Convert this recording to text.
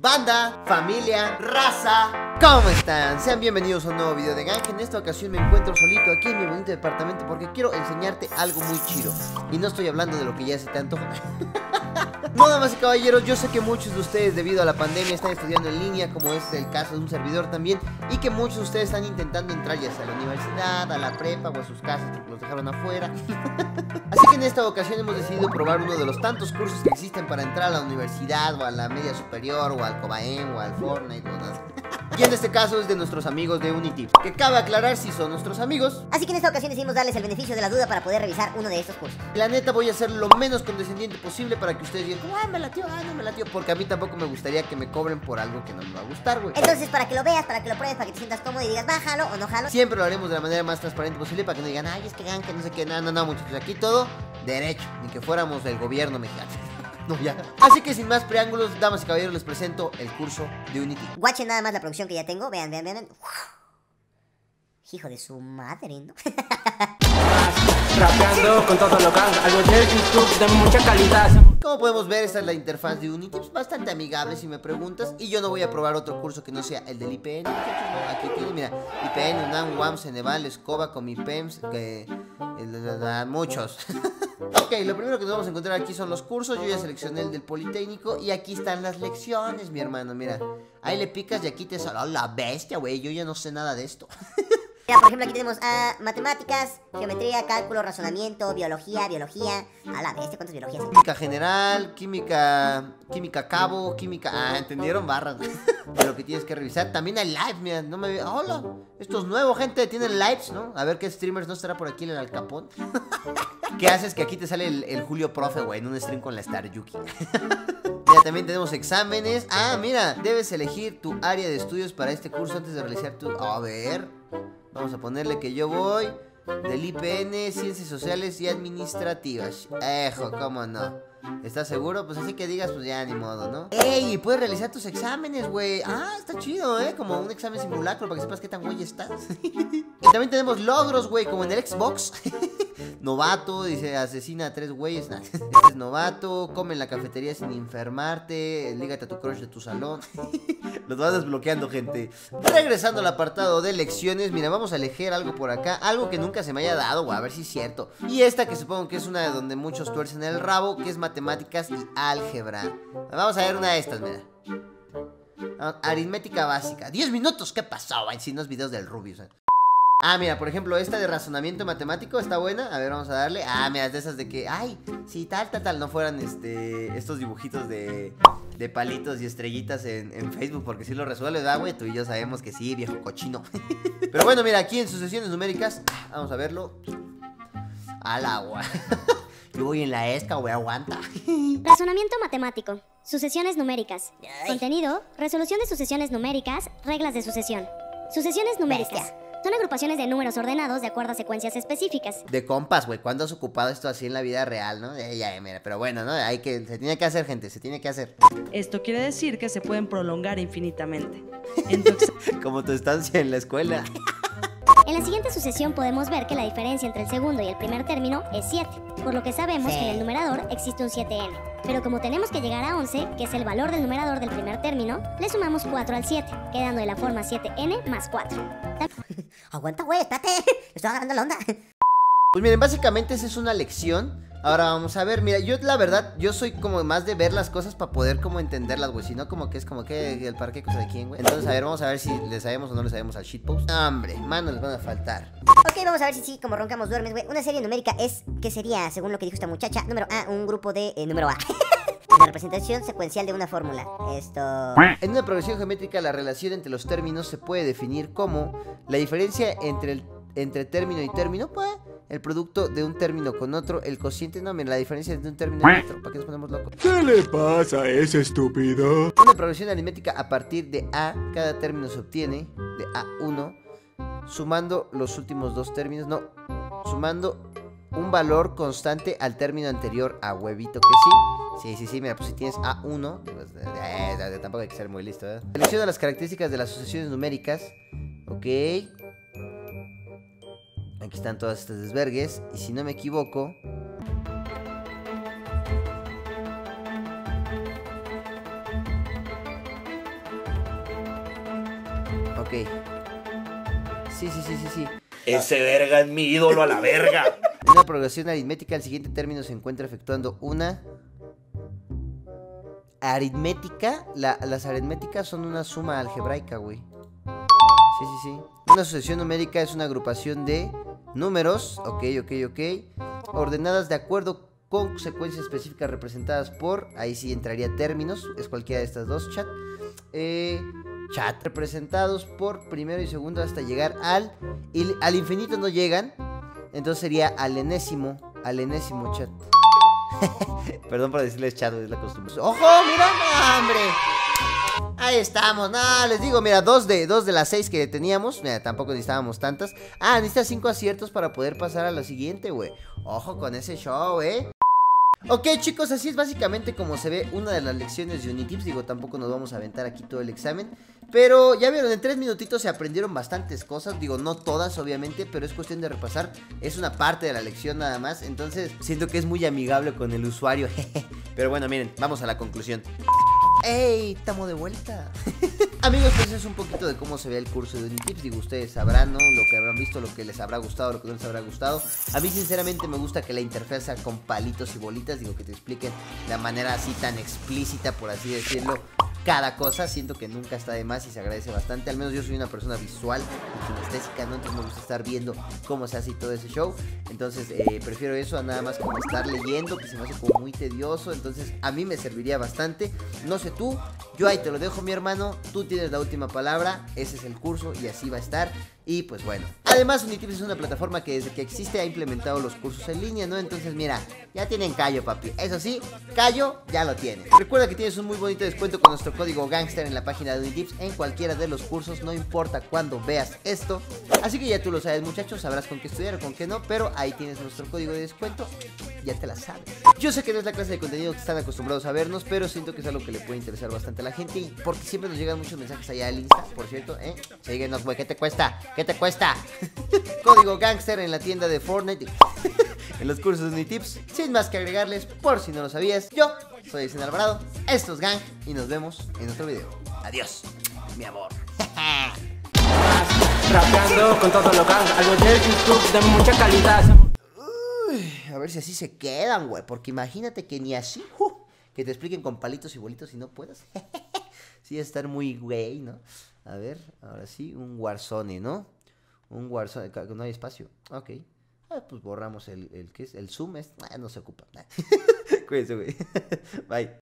Banda, familia, raza, ¿cómo están? Sean bienvenidos a un nuevo video de Gang. En esta ocasión me encuentro solito aquí en mi bonito departamento porque quiero enseñarte algo muy chido. Y no estoy hablando de lo que ya se te antoja. No, damas y caballeros, yo sé que muchos de ustedes debido a la pandemia están estudiando en línea, como es el caso de un servidor también, y que muchos de ustedes están intentando entrar ya sea a la universidad, a la prepa o a sus casas porque los dejaron afuera. Así que en esta ocasión hemos decidido probar uno de los tantos cursos que existen para entrar a la universidad o a la media superior o al Cobaen o al Fortnite o nada. Y en este caso es de nuestros amigos de Unity, que cabe aclarar si son nuestros amigos. Así que en esta ocasión decidimos darles el beneficio de la duda para poder revisar uno de estos cursos. La neta voy a ser lo menos condescendiente posible para que ustedes digan, ah, me latió, ah, no me latió. Porque a mí tampoco me gustaría que me cobren por algo que no me va a gustar, güey. Entonces, para que lo veas, para que lo pruebes, para que te sientas cómodo y digas, bájalo o no jalo. Siempre lo haremos de la manera más transparente posible para que no digan, ay, es que Gang, que no sé qué, no, muchachos. Aquí todo derecho, ni que fuéramos del gobierno mexicano. No, ya. Así que sin más preámbulos, damas y caballeros, les presento el curso de Unity. Guachen nada más la producción que ya tengo. Vean. Hijo de su madre, ¿no? Rapeando con todo local, algo de YouTube de mucha calidad. Como podemos ver, esta es la interfaz de Unity, pues bastante amigable si me preguntas. Y yo no voy a probar otro curso que no sea el del IPN, muchachos, ¿no? Aquí tienes, mira, IPN, UNAM, UAM, Ceneval, Escoba, Comipems, muchos. Ok, lo primero que nos vamos a encontrar aquí son los cursos. Yo ya seleccioné el del Politécnico y aquí están las lecciones, mi hermano, mira. Ahí le picas y aquí te sale, oh, la bestia, güey, yo ya no sé nada de esto. Mira, por ejemplo, aquí tenemos matemáticas, geometría, cálculo, razonamiento, biología. A la bestia, ¿cuántas biologías hay? Química general, química cabo, química... Ah, ¿entendieron? Barras de lo que tienes que revisar. También hay live, mira, no me... Hola, esto es nuevo, gente, tienen lives, ¿no? A ver qué streamers no estará por aquí el Al Capón. ¿Qué haces? Que aquí te sale el Julio Profe, güey, en un stream con la Star Yuki. Mira, también tenemos exámenes. Ah, mira, debes elegir tu área de estudios para este curso antes de realizar tu... A ver... Vamos a ponerle que yo voy del IPN, Ciencias Sociales y Administrativas. Cómo no. ¿Estás seguro? Pues así que digas, pues ya ni modo, ¿no? ¡Ey! Puedes realizar tus exámenes, güey. Ah, está chido, Como un examen simulacro para que sepas qué tan güey estás. Y también tenemos logros, güey, como en el Xbox. Novato, dice, asesina a 3 güeyes. Nah. Este es novato, come en la cafetería sin enfermarte, lígate a tu crush de tu salón. Los vas desbloqueando, gente. Regresando al apartado de lecciones, mira, vamos a elegir algo por acá. Algo que nunca se me haya dado, güey, a ver si es cierto. Y esta que supongo que es una de donde muchos tuercen el rabo, que es matemáticas y álgebra. Vamos a ver una de estas, mira. Aritmética básica. 10 minutos, ¿qué pasó? Si no es videos del Rubius, Ah, mira, por ejemplo, esta de razonamiento matemático está buena. A ver, vamos a darle. Ah, mira, es de esas de que, ay, si tal, no fueran estos dibujitos de palitos y estrellitas en Facebook, porque si lo resuelves, ¿verdad, güey? Tú y yo sabemos que sí, viejo cochino. Pero bueno, mira, aquí en sucesiones numéricas, vamos a verlo. Al agua. Yo voy en la esca, güey, aguanta. Razonamiento matemático. Sucesiones numéricas. Contenido: resolución de sucesiones numéricas, reglas de sucesión. Sucesiones numéricas. Bestia. Son agrupaciones de números ordenados de acuerdo a secuencias específicas. De compas, güey, ¿cuándo has ocupado esto así en la vida real, no? Ya, mira, pero bueno, ¿no? Se tiene que hacer, gente, se tiene que hacer. Esto quiere decir que se pueden prolongar infinitamente. Como tu estancia en la escuela. En la siguiente sucesión podemos ver que la diferencia entre el segundo y el primer término es 7, por lo que sabemos que en el numerador existe un 7n. Pero como tenemos que llegar a 11, que es el valor del numerador del primer término, le sumamos 4 al 7, quedando de la forma 7n más 4. Aguanta, güey, espérate. Estoy agarrando la onda. Pues miren, básicamente esa es una lección. Ahora vamos a ver, mira, yo la verdad, yo soy como más de ver las cosas para poder como entenderlas, güey. Si no, como que es como que el parque cosa de quién, güey. Entonces, a ver, vamos a ver si le sabemos o no le sabemos al shitpost. Hombre, manos les van a faltar. Ok, vamos a ver si sí, como roncamos duermes, güey. Una serie numérica es, ¿qué sería? Según lo que dijo esta muchacha, número A, un grupo de número A. La representación secuencial de una fórmula. Esto... En una progresión geométrica, la relación entre los términos se puede definir como la diferencia entre término y término, pues, el producto de un término con otro, el cociente, no, mira, la diferencia entre un término y otro. ¿Para qué nos ponemos locos? ¿Qué le pasa a ese estúpido? Una progresión aritmética a partir de A, cada término se obtiene de A1, sumando los últimos dos términos, no, sumando un valor constante al término anterior, a huevito que sí. Sí, mira, pues si tienes A1, pues, tampoco hay que ser muy listo, ¿eh? Selecciona las características de las sucesiones numéricas. Ok. Aquí están todas estas desvergues. Y si no me equivoco, Ok. Sí. Ese verga es mi ídolo a la verga. En una progresión aritmética, el siguiente término se encuentra efectuando una aritmética. Las aritméticas son una suma algebraica, güey. Sí. Una sucesión numérica es una agrupación de números, ok, ordenadas de acuerdo con secuencias específicas representadas por, ahí sí entraría términos, es cualquiera de estas dos, chat. Representados por primero y segundo hasta llegar al infinito no llegan, entonces sería al enésimo chat. Perdón por decirles chat, es la costumbre. ¡Ojo, mira, no, hombre! Ahí estamos, no, les digo, mira, dos de las 6 que teníamos, mira, tampoco necesitábamos tantas. Necesitas 5 aciertos para poder pasar a la siguiente, güey. Ojo con ese show, Ok, chicos, así es básicamente como se ve una de las lecciones de Unitips. Digo, tampoco nos vamos a aventar aquí todo el examen, pero ya vieron, en 3 minutitos se aprendieron bastantes cosas. Digo, no todas, obviamente, pero es cuestión de repasar. Es una parte de la lección nada más. Entonces, siento que es muy amigable con el usuario. Pero bueno, miren, vamos a la conclusión. ¡Ey! ¡Estamos de vuelta! Amigos, pues es un poquito de cómo se ve el curso de Unitips. Digo, ustedes sabrán, ¿no? Lo que habrán visto, lo que les habrá gustado, lo que no les habrá gustado. A mí sinceramente me gusta que la interfaz sea con palitos y bolitas. Digo, que te expliquen de manera así tan explícita, por así decirlo, cada cosa. Siento que nunca está de más y se agradece bastante. Al menos yo soy una persona visual y kinestésica, ¿no? Entonces me gusta estar viendo cómo se hace y todo ese show. Entonces prefiero eso a nada más como estar leyendo, que se me hace como muy tedioso. Entonces a mí me serviría bastante. No sé tú, yo ahí te lo dejo, mi hermano. Tú tienes la última palabra. Ese es el curso y así va a estar. Y pues bueno, además Unitips es una plataforma que desde que existe ha implementado los cursos en línea, ¿no? Entonces mira, ya tienen callo, papi. Eso sí, callo ya lo tienes. Recuerda que tienes un muy bonito descuento con nuestro código Gangster en la página de Unitips en cualquiera de los cursos, no importa cuándo veas esto. Así que ya tú lo sabes, muchachos, sabrás con qué estudiar o con qué no, pero ahí tienes nuestro código de descuento, ya te la sabes. Yo sé que no es la clase de contenido que están acostumbrados a vernos, pero siento que es algo que le puede interesar bastante a la gente, y porque siempre nos llegan muchos mensajes allá al Insta, por cierto, síguenos, güey, ¿qué te cuesta? ¿Qué te cuesta? Código Gangster en la tienda de Fortnite, en los cursos de Unitips. Sin más que agregarles, por si no lo sabías, yo soy Edson Alvarado, esto es Gang, y nos vemos en otro video. Adiós, mi amor. Rapeando con todo local. Algo de YouTube de mucha calidad. A ver si así se quedan, güey, porque imagínate que ni así, que te expliquen con palitos y bolitos y no puedas. Sí, estar muy güey, ¿no? A ver, ahora sí, un Warzone, ¿no? Un Warzone, no hay espacio. Ok. Pues borramos el ¿qué es? El zoom, no se ocupa. Cuídense, güey. Bye.